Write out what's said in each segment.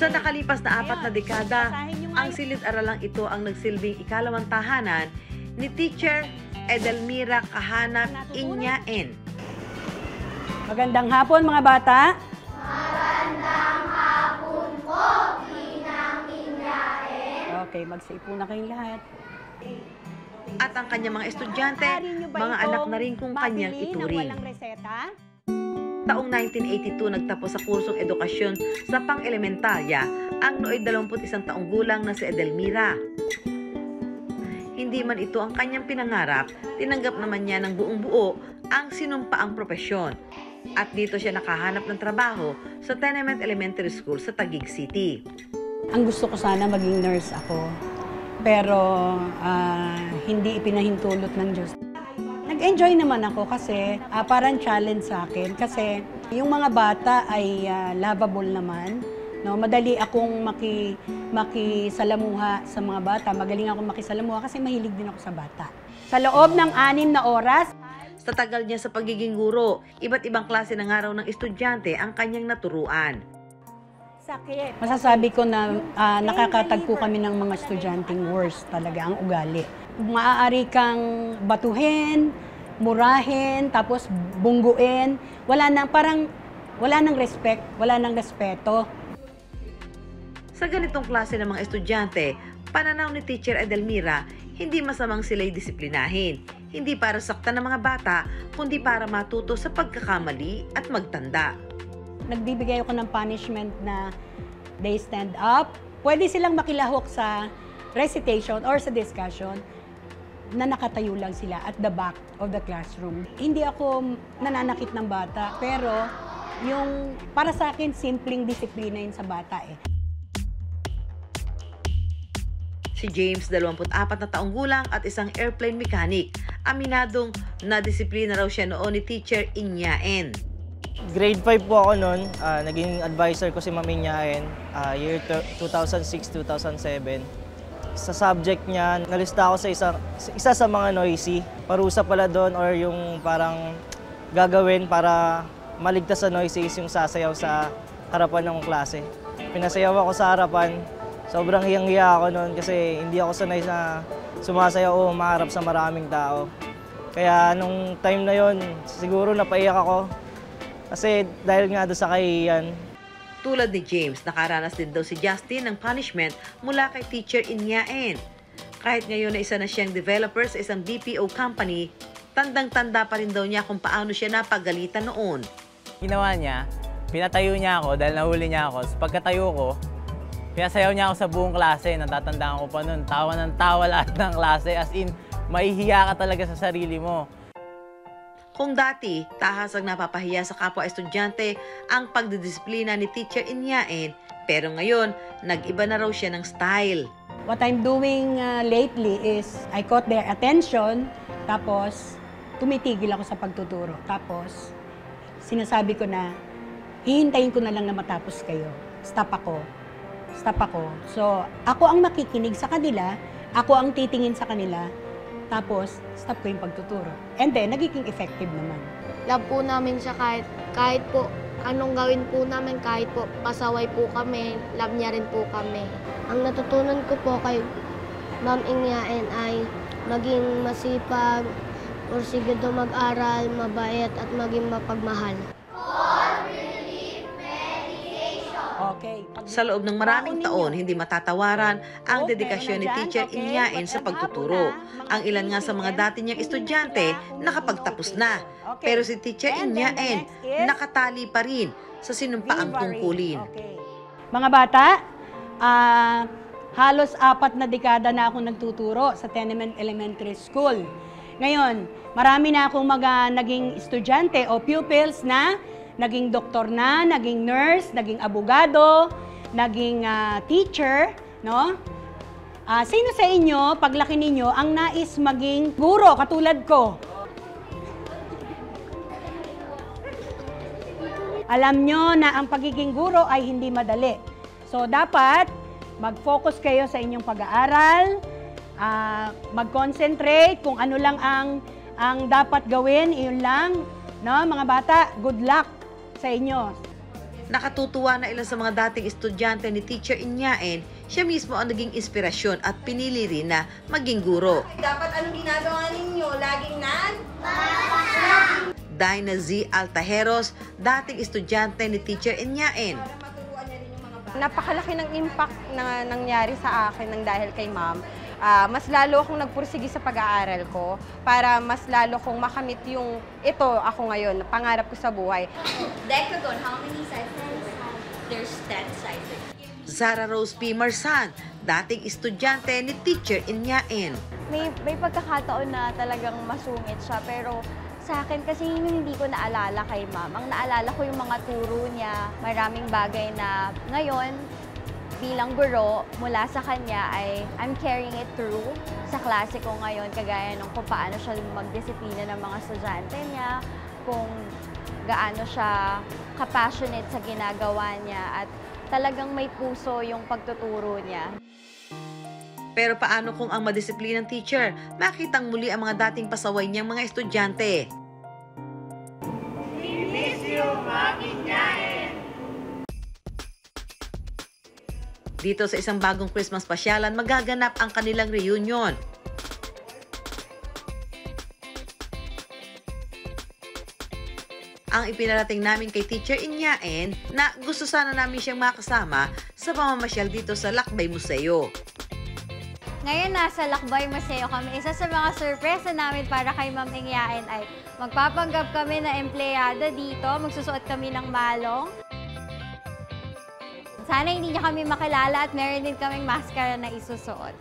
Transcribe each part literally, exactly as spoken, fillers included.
Sa nakalipas na apat na dekada, ang silid-aralang ito ang nagsilbing ikalawang tahanan ni Teacher Edelmira Kahanap Inyaen. Magandang hapon mga bata. Magandang hapon po, Ginang Inyaen. Okay, magsipo na kayong lahat. At ang kanyang mga estudyante, mga anak na rin kung kanyang ituring. Taong nineteen eighty-two, nagtapos sa kursong edukasyon sa pang-elementarya ang nooy dalawampu't isang taong gulang na si Edelmira. Hindi man ito ang kanyang pinangarap, tinanggap naman niya ng buong buo ang sinumpaang propesyon. At dito siya nakahanap ng trabaho sa Tenement Elementary School sa Taguig City. Ang gusto ko sana maging nurse ako, pero uh, hindi ipinahintulot ng Diyos. Nag-enjoy naman ako kasi uh, parang challenge sa akin kasi yung mga bata ay uh, lovable naman. No, madali akong maki, makisalamuha sa mga bata. Magaling akong makisalamuha kasi mahilig din ako sa bata. Sa loob ng anim na oras, sa tagal niya sa pagiging guro, iba't ibang klase ng araw ng estudyante ang kanyang naturuan. Sakit. Masasabi ko na uh, nakakatagpo kami ng mga estudyanteng worst talaga ang ugali. Maaari kang batuhin, murahin, tapos bungguin. Wala nang parang wala nang respect, wala nang respeto. Sa ganitong klase ng mga estudyante, pananaw ni Teacher Edelmira, hindi masamang sila'y disiplinahin. Hindi para saktan ng mga bata, kundi para matuto sa pagkakamali at magtanda. Nagbibigay ako ng punishment na they stand up. Pwede silang makilahok sa recitation or sa discussion na nakatayo lang sila at the back of the classroom. Hindi ako nananakit ng bata, pero yung para sa akin, simpleng disiplina yun sa bata eh. Si James, dalawampu't apat na taong gulang at isang airplane mechanic, aminadong nadisiplina raw siya noon ni Teacher Inyaen. Grade five po ako noon, uh, naging advisor ko si Ma'am Inyaen, uh, year two thousand six to two thousand seven. Sa subject niya, nalista ako sa isa, isa sa mga noisy. Parusa pala doon or yung parang gagawin para maligtas sa noisy is yung sasayaw sa harapan ng klase. Pinasayaw ako sa harapan. Sobrang hiyang-hiya ako noon kasi hindi ako sanay na sumasayaw o maharap sa maraming tao. Kaya nung time na yon, siguro napaiyak ako kasi dahil nga doon sa kahihiyan. Tulad ni James, nakaranas din daw si Justin ng punishment mula kay Teacher Inyaen. Kahit ngayon na isa na siyang developer sa isang B P O company, tandang-tanda pa rin daw niya kung paano siya napagalitan noon. Ginawa niya, pinatayo niya ako dahil nahuli niya ako. Sa pagkatayo ko, pinasayaw niya ako sa buong klase. Natatandaan ko pa noon, tawa ng tawa lahat ng klase. As in, mahihiya ka talaga sa sarili mo. Kung dati, tahasang napapahiya sa kapwa-estudyante ang pagdidisiplina ni Teacher Inyaen, pero ngayon, nag-iba na raw siya ng style. What I'm doing uh, lately is I caught their attention, tapos tumitigil ako sa pagtuturo. Tapos, sinasabi ko na, hihintayin ko na lang na matapos kayo. Stop ako. Stop ako. So, ako ang makikinig sa kanila, ako ang titingin sa kanila, tapos stop ko yung pagtuturo. And then, nagiging effective naman. Love po namin siya kahit, kahit po anong gawin po namin, kahit po pasaway po kami, love niya rin po kami. Ang natutunan ko po kay Ma'am Inyaen ay maging masipag, porsigido mag-aral, mabait at maging mapagmahal. Okay. Sa loob ng maraming taon, hindi matatawaran ang dedikasyon ni Teacher Inyaen sa pagtuturo. Ang ilan nga sa mga dati niyang estudyante nakapagtapos na. Pero si Teacher Inyaen nakatali pa rin sa sinumpaang tungkulin. Mga bata, uh, halos apat na dekada na akong nagtuturo sa Tenement Elementary School. Ngayon, marami na akong mga naging estudyante o pupils na naging doktor na, naging nurse, naging abogado, naging uh, teacher, no? Uh, sino sa inyo, paglaki ninyo, ang nais maging guro katulad ko? Alam nyo na ang pagiging guro ay hindi madali. So, dapat mag-focus kayo sa inyong pag-aaral, uh, mag-concentrate kung ano lang ang, ang dapat gawin, iyon lang. No, mga bata, good luck sa inyo. Nakatutuwa na ilan sa mga dating estudyante ni Teacher Inyaen, siya mismo ang naging inspirasyon at pinili rin na maging guro. Dapat anong ginagawa ninyo? Laging nan? Dina Z. Altajeros, dating estudyante ni Teacher Inyaen. Napakalaki ng impact na nangyari sa akin ng dahil kay ma'am. Uh, mas lalo akong nagpursige sa pag-aaral ko para mas lalo kong makamit yung ito ako ngayon, pangarap ko sa buhay. Decagon, how many sizes? There's ten sizes. Zara Rose P. Marsan, dating estudyante ni Teacher Inyaen. May, may pagkakataon na talagang masungit siya, pero sa akin kasi hindi ko naalala kay ma'am. Ang naalala ko yung mga turo niya, maraming bagay na ngayon, bilang guro, mula sa kanya ay I'm carrying it through sa klase ko ngayon, kagaya nung kung paano siya magdisiplina ng mga estudyante niya, kung gaano siya ka-passionate sa ginagawa niya, at talagang may puso yung pagtuturo niya. Pero paano kung ang madisiplinang teacher, makitang muli ang mga dating pasaway niyang mga estudyante? Dito sa isang bagong Christmas pasyalan, magaganap ang kanilang reunion. Ang ipinarating namin kay Teacher Inyaen na gusto sana namin siyang makasama sa pamamasyal dito sa Lakbay Museo. Ngayon, nasa Lakbay Museo kami. Isa sa mga sorpresa namin para kay Ma'am Inyaen ay magpapanggap kami na empleyado dito, magsusuot kami ng malong. Sana hindi niya kami makilala at meron din kaming maskara na isusuot.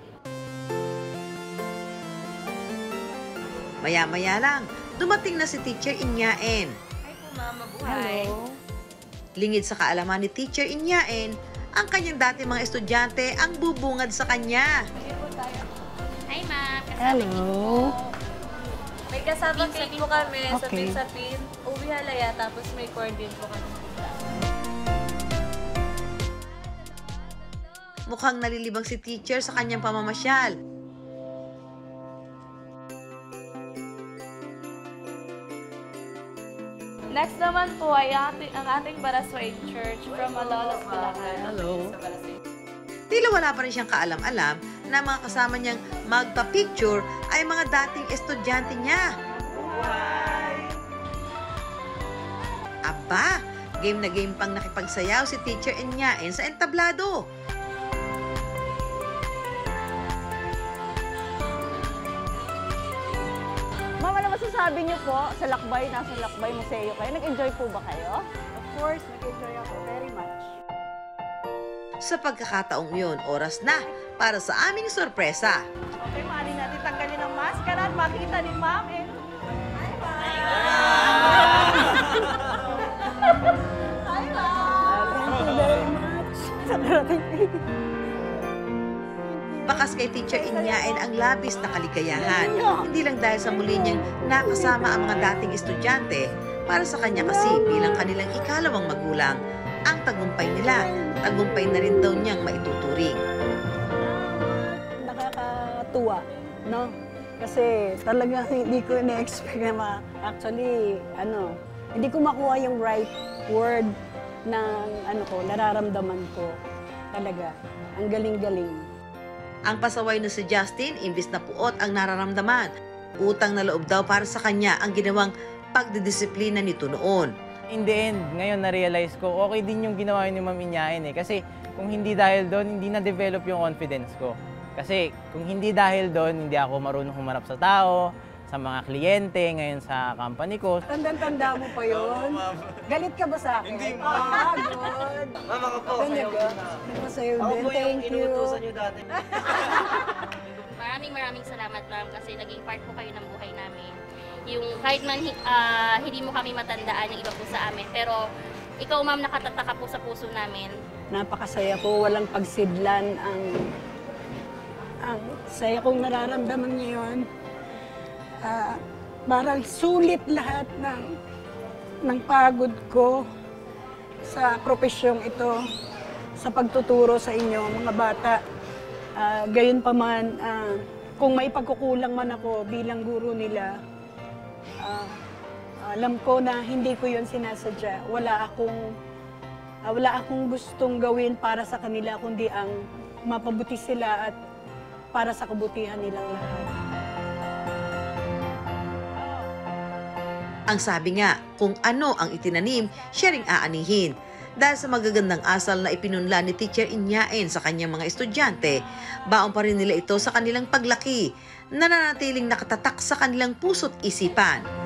Maya-maya lang, dumating na si Teacher Inyaen. Hi po, ma'am. Mabuhay. Lingid sa kaalaman ni Teacher Inyaen, ang kanyang dati mga estudyante ang bubungad sa kanya. Hi, ma'am. Hello. May kasama cake po kami sa Okay. Pinsapin. Uwi halaya, tapos may corn din po kami. Mukhang nalilibang si Teacher sa kanyang pamamasyal. Next naman po ay ating, ang ating Barasway Church from Malolos, Bulacan. Hello. Tila wala pa rin siyang kaalam-alam na mga kasama niyang magpa-picture ay mga dating estudyante niya. Aba, game na game pang nakipagsayaw si Teacher Inyaen sa entablado. Ma'am, ano masasabi niyo po sa Lakbay, nasa Lakbay Museo kayo? Nag-enjoy po ba kayo? Of course, nag-enjoy ako very much. Sa pagkakataong yun, oras na para sa aming sorpresa. Okay, maaari natin tanggalin ang maskara at makita ni Ma'am. Eh. Thank you very much. Sa darating Bakas kay Teacher Inyaen ang labis na kaligayahan. Hindi lang dahil sa muli niyang nakasama ang mga dating estudyante, para sa kanya kasi bilang kanilang ikalawang magulang, ang tagumpay nila, tagumpay na rin daw niyang maituturing. nakakatuwa, no? Kasi talagang hindi ko na-expect na ma... Actually, ano, hindi ko makuha yung right word ng ano ko, nararamdaman ko. Talaga, ang galing-galing. Ang pasaway na si Justin, imbis na puot ang nararamdaman, utang na loob daw para sa kanya ang ginawang pagdidisiplina nito noon. In the end, ngayon na-realize ko, okay din yung ginawa ni Ma'am Inyaen eh. Kasi kung hindi dahil doon, hindi na-develop yung confidence ko. Kasi kung hindi dahil doon, hindi ako marunong humarap sa tao, sa mga kliyente, ngayon sa company ko. Tandang-tanda mo pa yun? Galit ka ba sa akin? Hindi po. Ah, good. Mama ko po, Talaga? Ako sa'yo din. Thank you. niyo dati. Maraming maraming salamat, ma'am, kasi naging part po kayo ng buhay namin. Yung kahit man uh, hindi mo kami matandaan yung iba po sa amin, pero ikaw, ma'am, nakatataka po sa puso namin. Napakasaya ko. Walang pagsidlan ang... ang saya kong nararamdaman ngayon. Ah, parang sulit lahat ng ng pagod ko sa profesyong ito, sa pagtuturo sa inyo, mga bata. Ah, gayon pa man, ah, kung may pagkukulang man ako bilang guro nila, ah, alam ko na hindi ko yun sinasadya. Wala akong Ah, wala akong gustong gawin para sa kanila, kundi ang mapabuti sila at para sa kabutihan nilang lahat. Ang sabi nga, kung ano ang itinanim, siya ring aanihin. Dahil sa magagandang asal na ipinunla ni Teacher Inyaen sa kanyang mga estudyante, baon pa rin nila ito sa kanilang paglaki, nananatiling nakatatak sa kanilang puso't isipan.